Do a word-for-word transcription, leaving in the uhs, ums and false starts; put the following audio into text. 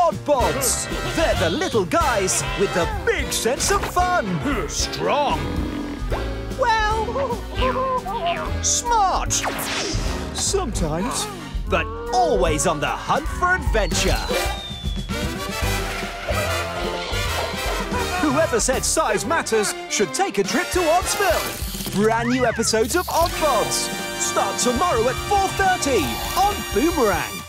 Oddbods. They're the little guys with the big sense of fun. Strong. Well, smart. Sometimes, but always on the hunt for adventure. Whoever said size matters should take a trip to Oddsville. Brand new episodes of Oddbods start tomorrow at four thirty on Boomerang.